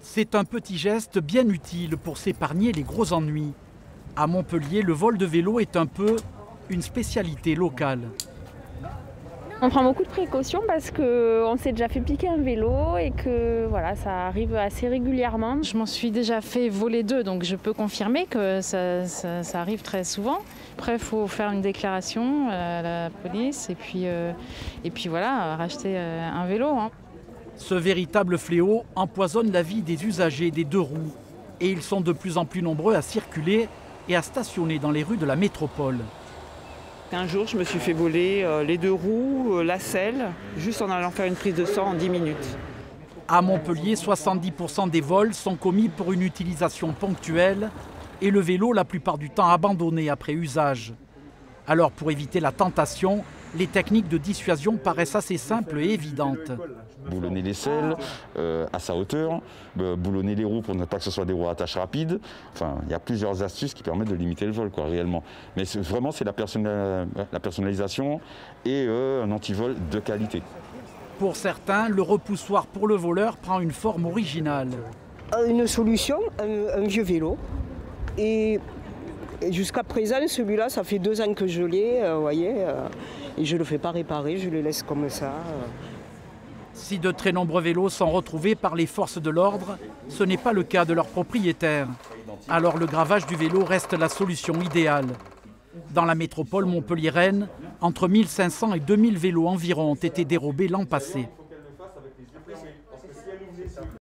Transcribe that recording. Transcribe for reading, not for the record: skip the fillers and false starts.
C'est un petit geste bien utile pour s'épargner les gros ennuis. À Montpellier, le vol de vélo est un peu une spécialité locale. On prend beaucoup de précautions parce qu'on s'est déjà fait piquer un vélo et que voilà, ça arrive assez régulièrement. Je m'en suis déjà fait voler 2, donc je peux confirmer que ça arrive très souvent. Après, il faut faire une déclaration à la police et puis voilà, racheter un vélo. Ce véritable fléau empoisonne la vie des usagers des 2 roues. Et ils sont de plus en plus nombreux à circuler et à stationner dans les rues de la métropole. Un jour, je me suis fait voler les 2 roues, la selle, juste en allant faire une prise de sang en 10 minutes. À Montpellier, 70% des vols sont commis pour une utilisation ponctuelle et le vélo la plupart du temps abandonné après usage. Alors pour éviter la tentation, les techniques de dissuasion paraissent assez simples et évidentes. Boulonner les selles à sa hauteur, boulonner les roues pour ne pas que ce soit des roues à attache rapide. Enfin, il y a plusieurs astuces qui permettent de limiter le vol, réellement. Mais vraiment, c'est la personnalisation et un antivol de qualité. Pour certains, le repoussoir pour le voleur prend une forme originale. Une solution, un vieux vélo. Et jusqu'à présent, celui-là, ça fait 2 ans que je l'ai, voyez, et je ne le fais pas réparer, je le laisse comme ça. Si de très nombreux vélos sont retrouvés par les forces de l'ordre, ce n'est pas le cas de leurs propriétaires. Alors le gravage du vélo reste la solution idéale. Dans la métropole montpelliéraine, entre 1500 et 2000 vélos environ ont été dérobés l'an passé.